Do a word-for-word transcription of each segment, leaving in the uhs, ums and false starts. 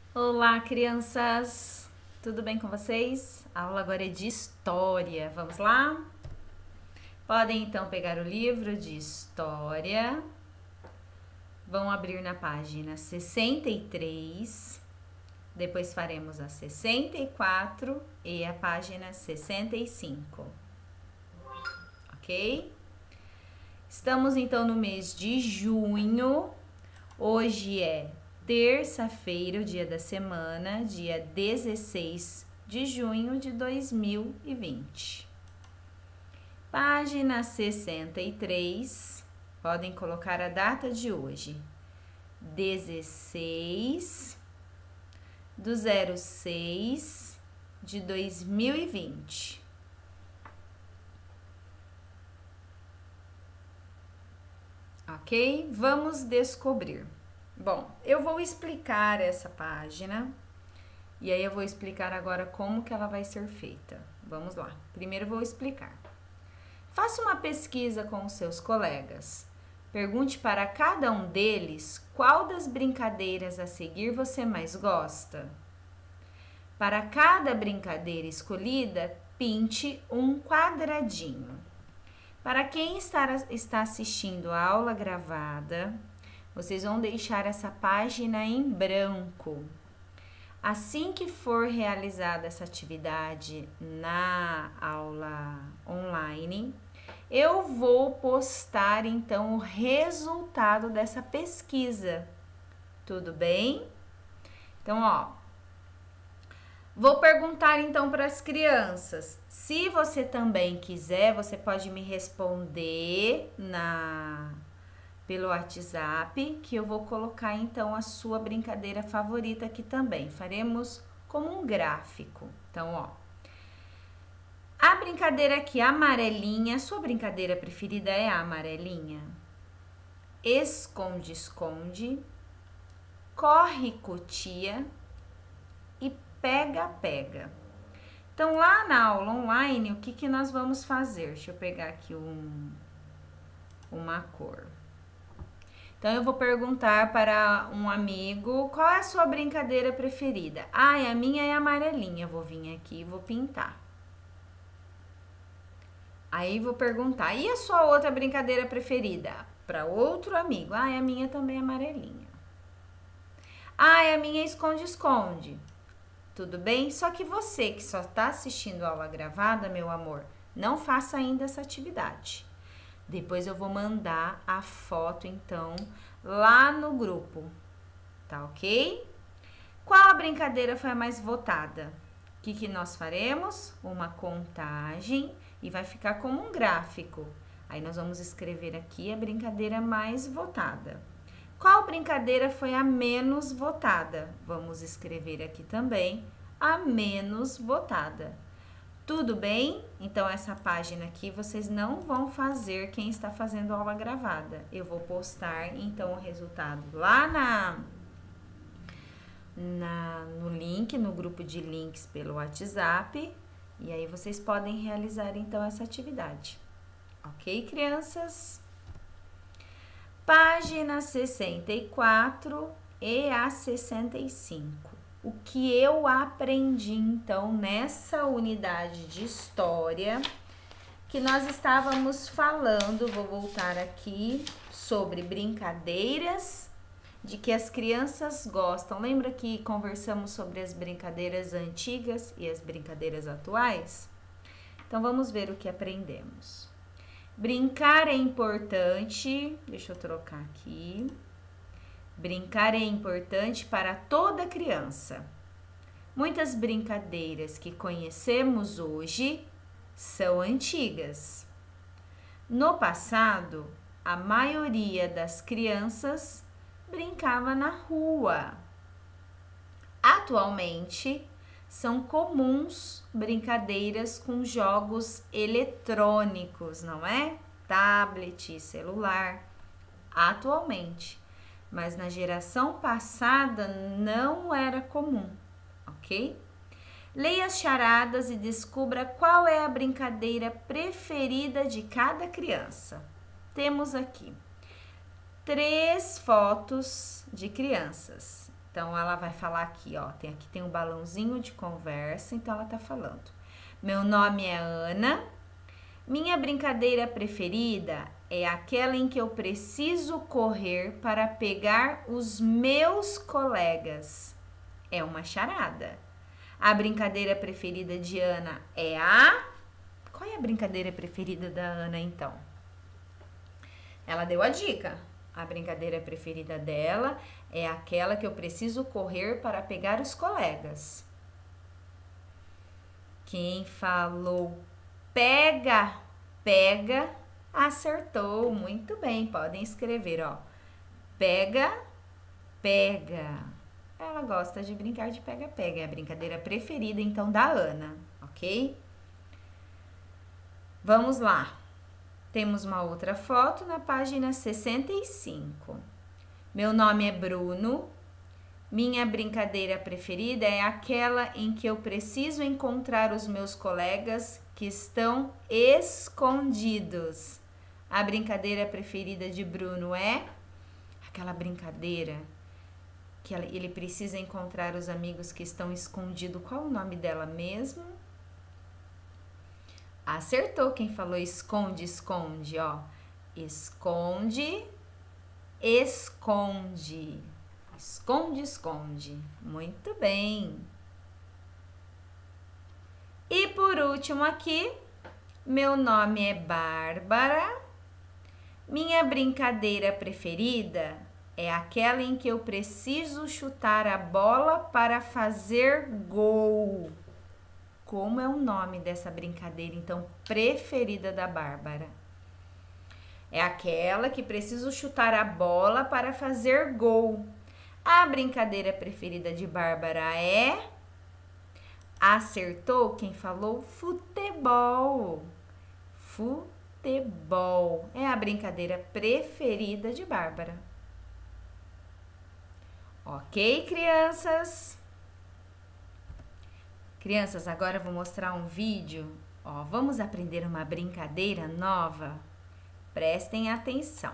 Olá, crianças! Tudo bem com vocês? A aula agora é de história. Vamos lá? Podem então pegar o livro de história. Vão abrir na página sessenta e três. Depois faremos a sessenta e quatro e a página sessenta e cinco. Ok? Estamos então no mês de junho. Hoje é terça-feira, o dia da semana, dia dezesseis de junho de dois mil e vinte. Página sessenta e três, podem colocar a data de hoje, dezesseis do zero seis de dois mil e vinte. Ok? Vamos descobrir. Bom, eu vou explicar essa página e aí eu vou explicar agora como que ela vai ser feita. Vamos lá. Primeiro eu vou explicar. Faça uma pesquisa com os seus colegas. Pergunte para cada um deles qual das brincadeiras a seguir você mais gosta. Para cada brincadeira escolhida, pinte um quadradinho. Para quem está, está assistindo a aula gravada, vocês vão deixar essa página em branco. Assim que for realizada essa atividade na aula online, eu vou postar então o resultado dessa pesquisa. Tudo bem? Então, ó, vou perguntar então para as crianças. Se você também quiser, você pode me responder na pelo WhatsApp, que eu vou colocar então a sua brincadeira favorita aqui também. Faremos como um gráfico. Então, ó, a brincadeira aqui amarelinha, sua brincadeira preferida é a amarelinha? Esconde-esconde, corre-cutia e pega-pega. Então, lá na aula online, o que que nós vamos fazer? Deixa eu pegar aqui um, uma cor. Então, eu vou perguntar para um amigo, qual é a sua brincadeira preferida? Ah, a minha é amarelinha. Vou vir aqui e vou pintar. Aí, vou perguntar, e a sua outra brincadeira preferida? Para outro amigo. Ah, a minha também é amarelinha. Ah, a minha é esconde-esconde. Tudo bem? Só que você que só está assistindo a aula gravada, meu amor, não faça ainda essa atividade. Depois eu vou mandar a foto, então, lá no grupo, tá ok? Qual a brincadeira foi a mais votada? O que que nós faremos? Uma contagem e vai ficar como um gráfico. Aí nós vamos escrever aqui a brincadeira mais votada. Qual brincadeira foi a menos votada? Vamos escrever aqui também a menos votada. Tudo bem? Então, essa página aqui vocês não vão fazer quem está fazendo aula gravada. Eu vou postar, então, o resultado lá na, na, no link, no grupo de links pelo WhatsApp. E aí, vocês podem realizar, então, essa atividade. Ok, crianças? Página sessenta e quatro e a sessenta e cinco. O que eu aprendi, então, nessa unidade de história, que nós estávamos falando, vou voltar aqui, sobre brincadeiras de que as crianças gostam. Lembra que conversamos sobre as brincadeiras antigas e as brincadeiras atuais? Então, vamos ver o que aprendemos. Brincar é importante, deixa eu trocar aqui. Brincar é importante para toda criança. Muitas brincadeiras que conhecemos hoje são antigas. No passado, a maioria das crianças brincava na rua. Atualmente, são comuns brincadeiras com jogos eletrônicos, não é? Tablet e celular. Atualmente. Mas na geração passada não era comum, ok? Leia as charadas e descubra qual é a brincadeira preferida de cada criança. Temos aqui três fotos de crianças. Então, ela vai falar aqui, ó. Tem, aqui tem um balãozinho de conversa, então ela tá falando. Meu nome é Ana. Minha brincadeira preferida é aquela em que eu preciso correr para pegar os meus colegas. É uma charada. A brincadeira preferida de Ana é a... Qual é a brincadeira preferida da Ana, então? Ela deu a dica. A brincadeira preferida dela é aquela que eu preciso correr para pegar os colegas. Quem falou pega, pega, acertou. Muito bem, podem escrever, ó. Pega, pega. Ela gosta de brincar de pega-pega. É a brincadeira preferida, então, da Ana, ok? Vamos lá. Temos uma outra foto na página sessenta e cinco. Meu nome é Bruno. Minha brincadeira preferida é aquela em que eu preciso encontrar os meus colegas que estão escondidos. A brincadeira preferida de Bruno é aquela brincadeira que ele precisa encontrar os amigos que estão escondidos. Qual o nome dela mesmo? Acertou quem falou esconde, esconde, ó. Esconde, esconde. Esconde, esconde. Muito bem. E por último aqui, meu nome é Bárbara. Minha brincadeira preferida é aquela em que eu preciso chutar a bola para fazer gol. Como é o nome dessa brincadeira, então, preferida da Bárbara? É aquela que preciso chutar a bola para fazer gol. A brincadeira preferida de Bárbara é... Acertou quem falou futebol. Futebol. É a brincadeira preferida de Bárbara. Ok, crianças? Crianças, agora eu vou mostrar um vídeo. Ó, vamos aprender uma brincadeira nova? Prestem atenção.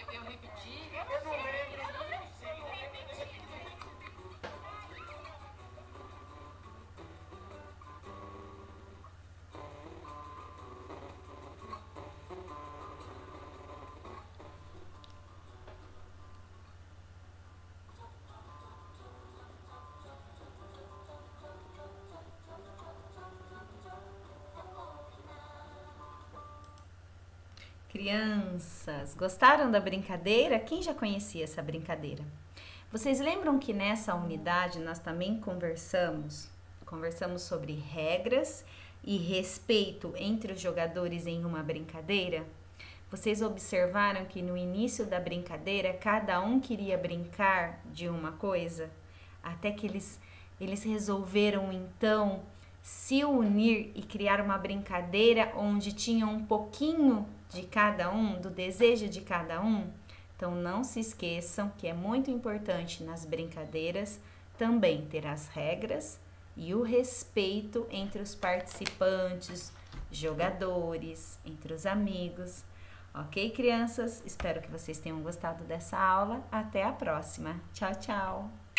Eu repeti. Eu não lembro. Crianças, gostaram da brincadeira? Quem já conhecia essa brincadeira? Vocês lembram que nessa unidade nós também conversamos, conversamos sobre regras e respeito entre os jogadores em uma brincadeira? Vocês observaram que no início da brincadeira cada um queria brincar de uma coisa? Até que eles, eles resolveram então se unir e criar uma brincadeira onde tinha um pouquinho de cada um, do desejo de cada um. Então não se esqueçam que é muito importante nas brincadeiras também ter as regras e o respeito entre os participantes, jogadores, entre os amigos. Ok, crianças? Espero que vocês tenham gostado dessa aula. Até a próxima. Tchau, tchau!